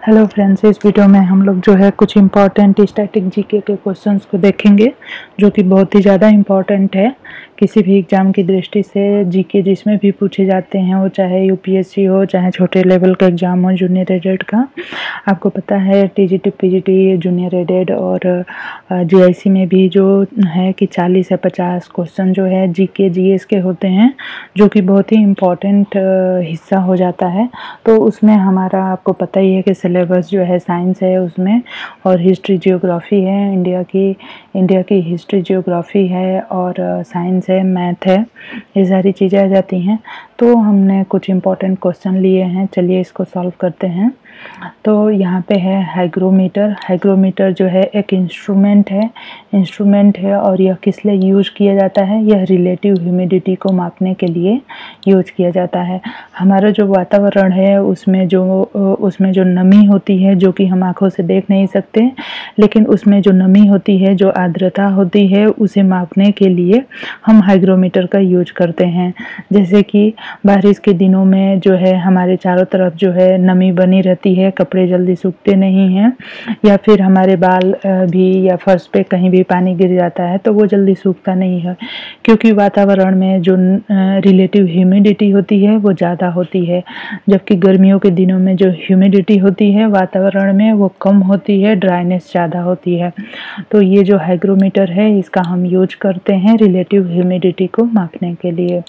Hello friends, इस video में हम लोग जो है कुछ इम्पॉर्टेंट स्टैटिक जीके के क्वेश्चंस को देखेंगे जो कि बहुत ही ज़्यादा इम्पॉर्टेंट है। किसी भी एग्ज़ाम की दृष्टि से जीके जिसमें भी पूछे जाते हैं, वो चाहे यूपीएससी हो, चाहे छोटे लेवल का एग्ज़ाम हो जूनियर एडेड का। आपको पता है टीजीटी पीजीटी जूनियर एडेड और जीआईसी में भी जो है कि 40 या 50 क्वेश्चन जो है जीके जीएस के होते हैं, जो कि बहुत ही इम्पॉर्टेंट हिस्सा हो जाता है। तो उसमें हमारा आपको पता ही है कि सिलेबस जो है साइंस है उसमें, और हिस्ट्री जियोग्राफी है, इंडिया की हिस्ट्री जियोग्राफी है, और साइंस है, मैथ है, ये सारी चीज़ें आ जाती हैं। तो हमने कुछ इम्पोर्टेंट क्वेश्चन लिए हैं, चलिए इसको सॉल्व करते हैं। तो यहाँ पे है हाइग्रोमीटर। हाइग्रोमीटर जो है एक इंस्ट्रूमेंट है और यह किस लिए यूज किया जाता है? यह रिलेटिव ह्यूमिडिटी को मापने के लिए यूज किया जाता है। हमारा जो वातावरण है उसमें जो नमी होती है, जो कि हम आंखों से देख नहीं सकते, लेकिन उसमें जो नमी होती है, जो आर्द्रता होती है, उसे मापने के लिए हम हाइग्रोमीटर का यूज करते हैं। जैसे कि बारिश के दिनों में जो है हमारे चारों तरफ जो है नमी बनी रहती है, कपड़े जल्दी सूखते नहीं हैं, या फिर हमारे बाल भी या फर्श पे कहीं भी पानी गिर जाता है तो वो जल्दी सूखता नहीं है, क्योंकि वातावरण में जो रिलेटिव ह्यूमिडिटी होती है वो ज़्यादा होती है। जबकि गर्मियों के दिनों में जो ह्यूमिडिटी होती है वातावरण में वो कम होती है, ड्राइनेस ज़्यादा होती है। तो ये जो हाइग्रोमीटर है इसका हम यूज करते हैं रिलेटिव ह्यूमिडिटी को मापने के लिए।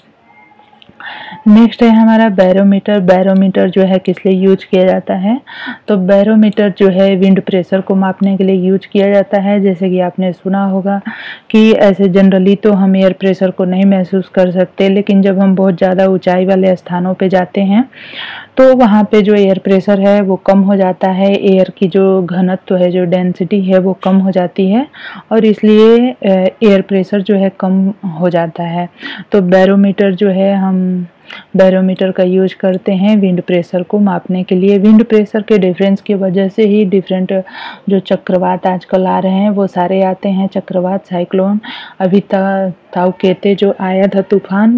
नेक्स्ट है हमारा बैरोमीटर। बैरोमीटर जो है किस लिए यूज किया जाता है? तो बैरोमीटर जो है विंड प्रेशर को मापने के लिए यूज किया जाता है। जैसे कि आपने सुना होगा कि ऐसे जनरली तो हम एयर प्रेशर को नहीं महसूस कर सकते, लेकिन जब हम बहुत ज़्यादा ऊंचाई वाले स्थानों पे जाते हैं तो वहाँ पे जो एयर प्रेशर है वो कम हो जाता है, एयर की जो घनत्व है, जो डेंसिटी है वो कम हो जाती है, और इसलिए एयर प्रेशर जो है कम हो जाता है। तो बैरोमीटर जो है हम बैरोमीटर का यूज करते हैं विंड प्रेशर को मापने के लिए। विंड प्रेशर के डिफरेंस की वजह से ही डिफरेंट जो चक्रवात आजकल आ रहे हैं वो सारे आते हैं। चक्रवात, साइक्लोन, अभी ताऊ केते जो आया था तूफान,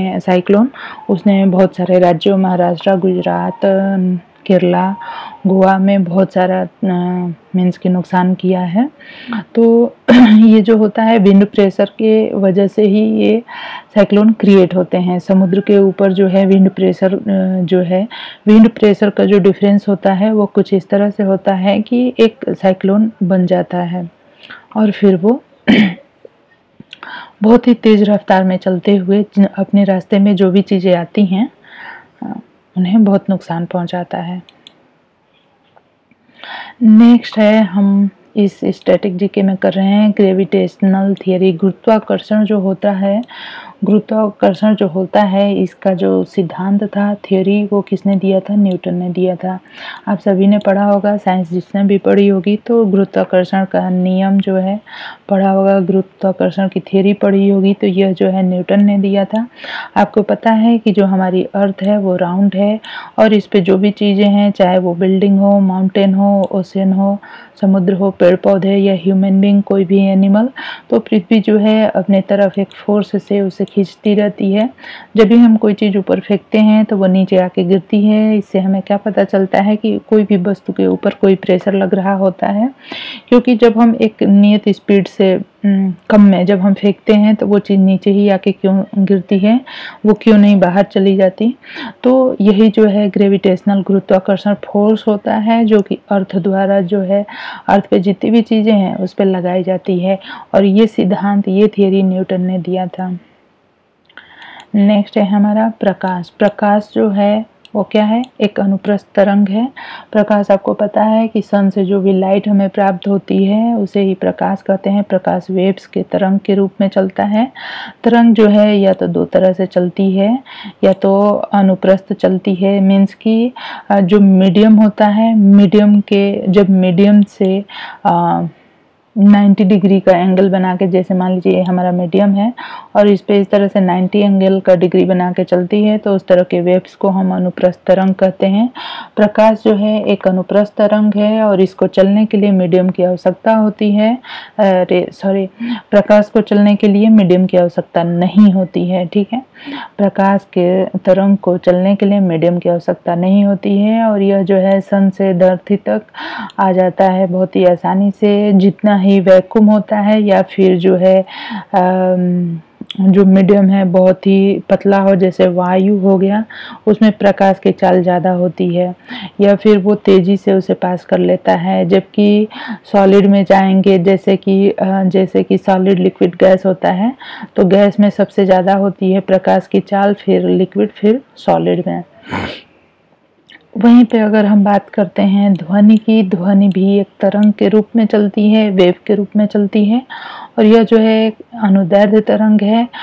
उसने बहुत सारे राज्यों, महाराष्ट्र, गुजरात, केरला, गोवा में बहुत सारा मीन्स के नुकसान किया है। तो ये जो होता है विंड प्रेशर के वजह से ही ये साइक्लोन क्रिएट होते हैं। समुद्र के ऊपर जो है विंड प्रेशर का जो डिफरेंस होता है वो कुछ इस तरह से होता है कि एक साइक्लोन बन जाता है और फिर वो बहुत ही तेज रफ्तार में चलते हुए अपने रास्ते में जो भी चीज़ें आती हैं उन्हें बहुत नुकसान पहुंचाता है। नेक्स्ट है, हम इस स्टैटिक जीके में कर रहे हैं ग्रेविटेशनल थियरी। गुरुत्वाकर्षण जो होता है इसका जो सिद्धांत था, थ्योरी, वो किसने दिया था? न्यूटन ने दिया था। आप सभी ने पढ़ा होगा, साइंस जिसने भी पढ़ी होगी तो गुरुत्वाकर्षण का नियम जो है पढ़ा होगा, गुरुत्वाकर्षण की थ्योरी पढ़ी होगी, तो यह जो है न्यूटन ने दिया था। आपको पता है कि जो हमारी अर्थ है वो राउंड है, और इस पे जो भी चीज़ें हैं, चाहे वो बिल्डिंग हो, माउंटेन हो, ओशन हो, समुद्र हो, पेड़ पौधे या ह्यूमन बीइंग, कोई भी एनिमल, तो पृथ्वी जो है अपने तरफ एक फोर्स से उसे खींचती रहती है। जब भी हम कोई चीज़ ऊपर फेंकते हैं तो वो नीचे आके गिरती है। इससे हमें क्या पता चलता है कि कोई भी वस्तु के ऊपर कोई प्रेशर लग रहा होता है, क्योंकि जब हम एक नियत स्पीड से कम में जब हम फेंकते हैं तो वो चीज़ नीचे ही आके क्यों गिरती है, वो क्यों नहीं बाहर चली जाती? तो यही जो है ग्रेविटेशनल गुरुत्वाकर्षण फोर्स होता है, जो कि अर्थ द्वारा जो है अर्थ पे जितनी भी चीज़ें हैं उस पर लगाई जाती है, और ये सिद्धांत, ये थियरी न्यूटन ने दिया था। नेक्स्ट है हमारा प्रकाश। प्रकाश जो है वो क्या है? एक अनुप्रस्थ तरंग है। प्रकाश, आपको पता है कि सन से जो भी लाइट हमें प्राप्त होती है उसे ही प्रकाश कहते हैं। प्रकाश वेव्स के तरंग के रूप में चलता है। तरंग जो है या तो दो तरह से चलती है, या तो अनुप्रस्थ चलती है, मीन्स कि जो मीडियम होता है, जब मीडियम से 90 डिग्री का एंगल बना के, जैसे मान लीजिए हमारा मीडियम है और इस पे इस तरह से 90 एंगल का डिग्री बना के चलती है, तो उस तरह के वेव्स को हम अनुप्रस्थ तरंग कहते हैं। प्रकाश जो है एक अनुप्रस्थ तरंग है और इसको चलने के लिए मीडियम की आवश्यकता होती है। प्रकाश को चलने के लिए मीडियम की आवश्यकता नहीं होती है, ठीक है। प्रकाश के तरंग को चलने के लिए मीडियम की आवश्यकता नहीं होती है और यह जो है सन से धरती तक आ जाता है बहुत ही आसानी से। जितना ही वैक्यूम होता है या फिर जो है जो मीडियम है बहुत ही पतला हो, जैसे वायु हो गया, उसमें प्रकाश की चाल ज़्यादा होती है या फिर वो तेज़ी से उसे पास कर लेता है। जबकि सॉलिड में जाएंगे, जैसे कि सॉलिड लिक्विड गैस होता है, तो गैस में सबसे ज़्यादा होती है प्रकाश की चाल, फिर लिक्विड, फिर सॉलिड में। वहीं पे अगर हम बात करते हैं ध्वनि की, ध्वनि भी एक तरंग के रूप में चलती है, वेव के रूप में चलती है और यह जो है एक अनुदैर्ध्य तरंग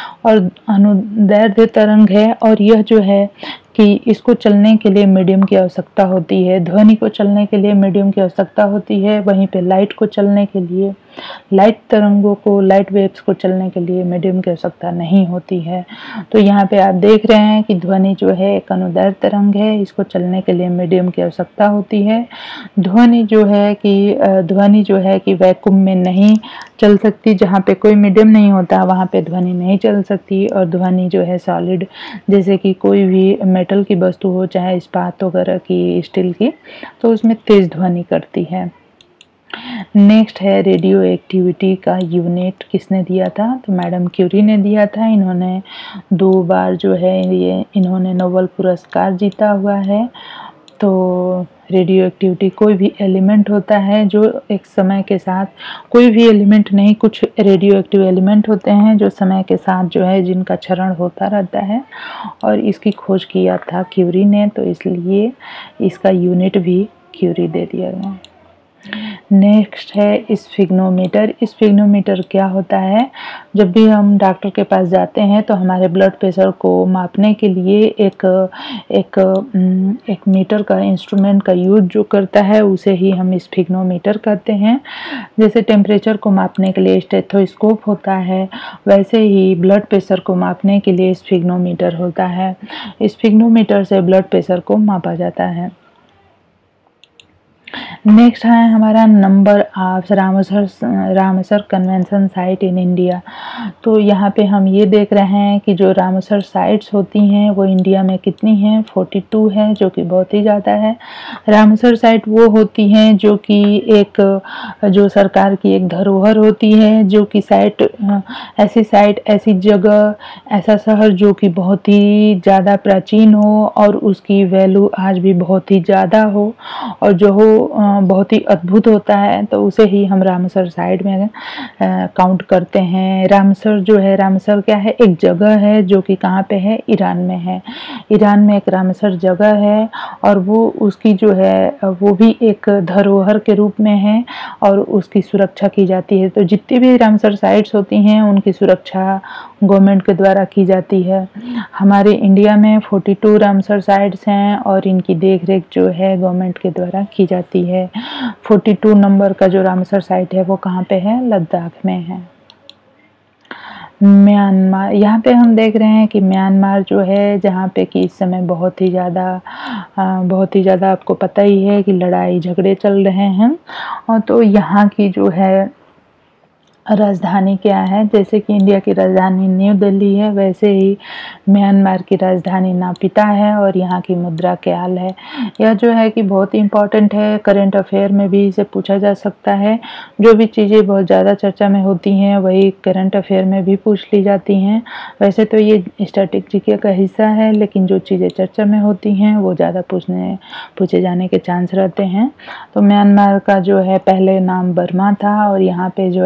है और यह जो है कि इसको चलने के लिए मीडियम की आवश्यकता होती है। ध्वनि को चलने के लिए मीडियम की आवश्यकता होती है, वहीं पे लाइट को चलने के लिए, लाइट तरंगों को, लाइट वेव्स को चलने के लिए मीडियम की आवश्यकता नहीं होती है। तो यहाँ पे आप देख रहे हैं कि ध्वनि जो है एक अनुदैर्ध्य तरंग है, इसको चलने के लिए मीडियम की आवश्यकता होती है। ध्वनि जो है कि वैक्यूम में नहीं चल सकती, जहाँ पे कोई मीडियम नहीं होता वहाँ पे ध्वनि नहीं चल सकती। और ध्वनि जो है सॉलिड, जैसे कि कोई भी मेटल की वस्तु हो, चाहे इस्पात वगैरह की, स्टील की, तो उसमें तेज ध्वनि करती है। नेक्स्ट है रेडियो एक्टिविटी का यूनिट किसने दिया था? तो मैडम क्यूरी ने दिया था। इन्होंने 2 बार जो है इन्होंने नोबेल पुरस्कार जीता हुआ है। तो रेडियो एक्टिविटी कोई भी एलिमेंट होता है जो एक समय के साथ, कोई भी एलिमेंट नहीं, कुछ रेडियो एक्टिव एलिमेंट होते हैं जो समय के साथ जो है जिनका क्षरण होता रहता है, और इसकी खोज किया था क्यूरी ने, तो इसलिए इसका यूनिट भी क्यूरी दे दिया गया। नेक्स्ट है स्फिग्नोमीटर। स्फिग्नोमीटर क्या होता है? जब भी हम डॉक्टर के पास जाते हैं तो हमारे ब्लड प्रेशर को मापने के लिए एक मीटर का इंस्ट्रूमेंट का यूज जो करता है उसे ही हम स्फिग्नोमीटर कहते हैं। जैसे टेम्परेचर को मापने के लिए स्टेथोस्कोप होता है, वैसे ही ब्लड प्रेशर को मापने के लिए स्फिग्नोमीटर होता है। स्फिग्नोमीटर से ब्लड प्रेशर को मापा जाता है। नेक्स्ट है हमारा number of Ramsar convention site in India. तो यहाँ पे हम ये देख रहे हैं कि जो रामसर साइट्स होती हैं वो इंडिया में कितनी हैं? 42 है, जो कि बहुत ही ज़्यादा है। रामसर साइट वो होती हैं जो कि जो सरकार की एक धरोहर होती है, जो कि ऐसी जगह, ऐसा शहर जो कि बहुत ही ज़्यादा प्राचीन हो और उसकी वैल्यू आज भी बहुत ही ज़्यादा हो और जो हो बहुत ही अद्भुत होता है, तो उसे ही हम रामसर साइट में काउंट करते हैं। रामसर क्या है? एक जगह है जो कि कहाँ पे है? ईरान में है। ईरान में एक रामसर जगह है और वो उसकी जो है वो भी एक धरोहर के रूप में है और उसकी सुरक्षा की जाती है। तो जितनी भी रामसर साइट्स होती हैं उनकी सुरक्षा गवर्नमेंट के द्वारा की जाती है। हमारे इंडिया में 42 रामसर साइट्स हैं और इनकी देखरेख जो है गवर्नमेंट के द्वारा की जाती है। 42 नंबर का जो रामसर साइट है वो कहाँ पे है? लद्दाख में है। म्यांमार, यहाँ पे हम देख रहे हैं कि म्यांमार जो है, जहाँ पे कि इस समय बहुत ही ज़्यादा आपको पता ही है कि लड़ाई झगड़े चल रहे हैं। और तो यहाँ की जो है राजधानी क्या है? जैसे कि इंडिया की राजधानी न्यू दिल्ली है, वैसे ही म्यांमार की राजधानी नापिता है और यहाँ की मुद्रा क्याल है। यह जो है कि बहुत ही इम्पोर्टेंट है, करंट अफेयर में भी इसे पूछा जा सकता है। जो भी चीज़ें बहुत ज़्यादा चर्चा में होती हैं वही करंट अफेयर में भी पूछ ली जाती हैं। वैसे तो ये स्टैटिक जीके का हिस्सा है, लेकिन जो चीज़ें चर्चा में होती हैं वो ज़्यादा पूछे जाने के चांस रहते हैं। तो म्यांमार का जो है पहले नाम बर्मा था और यहाँ पे जो है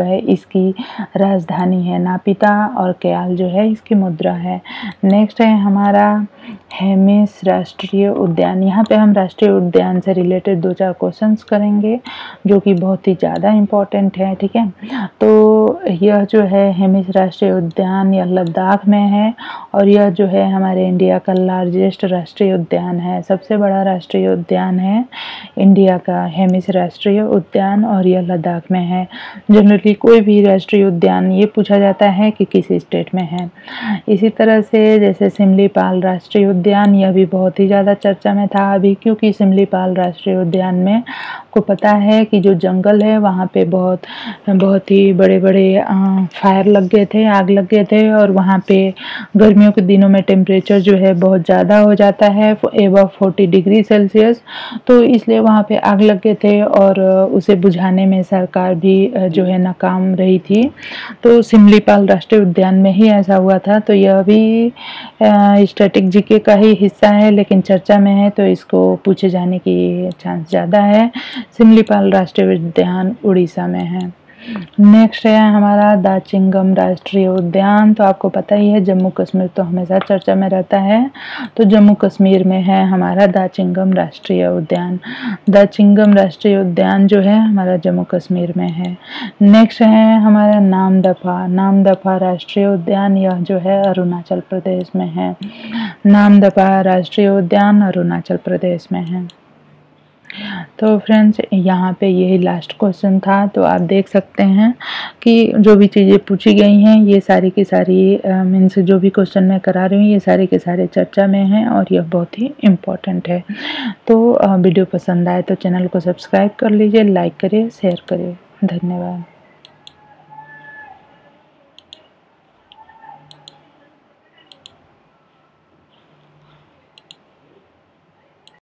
इसकी राजधानी है। नापिता और कयाल जो है इसकी मुद्रा है। नेक्स्ट है हमारा हेमिस राष्ट्रीय उद्यान। यहाँ पे हम राष्ट्रीय उद्यान से रिलेटेड 2-4 क्वेश्चंस करेंगे जो कि बहुत ही ज़्यादा इम्पोर्टेंट है, ठीक है। तो यह जो है हेमिस राष्ट्रीय उद्यान यह लद्दाख में है और यह जो है हमारे इंडिया का लार्जेस्ट राष्ट्रीय उद्यान है। सबसे बड़ा राष्ट्रीय उद्यान है इंडिया का हेमिस राष्ट्रीय उद्यान और यह लद्दाख में है। जनरली कोई भी राष्ट्रीय उद्यान ये पूछा जाता है कि किस स्टेट में है। इसी तरह से जैसे सिमलीपाल राष्ट्रीय उद्यान, यह भी बहुत ही ज़्यादा चर्चा में था अभी, क्योंकि सिमलीपाल राष्ट्रीय उद्यान में आपको पता है कि जो जंगल है वहाँ पे बहुत ही बड़े बड़े फायर लग गए थे, आग लग गए थे और वहाँ पे गर्मियों के दिनों में टेम्परेचर जो है बहुत ज़्यादा हो जाता है, एबव 40 डिग्री सेल्सियस। तो इसलिए वहाँ पे आग लग गए थे और उसे बुझाने में सरकार भी जो है नाकाम रही थी। तो सिमलीपाल राष्ट्रीय उद्यान में ही ऐसा हुआ था। तो यह भी स्टैटिक जीके का ही हिस्सा है लेकिन चर्चा में है, तो इसको पूछे जाने की चांस ज़्यादा है। सिमलीपाल राष्ट्रीय उद्यान उड़ीसा में है। नेक्स्ट है हमारा दाचिंगम राष्ट्रीय उद्यान। तो आपको पता ही है जम्मू कश्मीर तो हमेशा चर्चा में रहता है, तो जम्मू कश्मीर में है हमारा दाचिंगम राष्ट्रीय उद्यान। दाचिंगम राष्ट्रीय उद्यान जो है हमारा जम्मू कश्मीर में है। नेक्स्ट है हमारा नामदफा राष्ट्रीय उद्यान, यह जो है अरुणाचल प्रदेश में है। नामदफा राष्ट्रीय उद्यान अरुणाचल प्रदेश में है। तो फ्रेंड्स यहाँ पे यही लास्ट क्वेश्चन था। तो आप देख सकते हैं कि जो भी चीज़ें पूछी गई हैं ये सारी की सारी मीन्स जो भी क्वेश्चन मैं करा रही हूँ ये सारे के सारे चर्चा में हैं और यह बहुत ही इम्पोर्टेंट है। तो वीडियो पसंद आए तो चैनल को सब्सक्राइब कर लीजिए, लाइक करिए, शेयर करिए। धन्यवाद।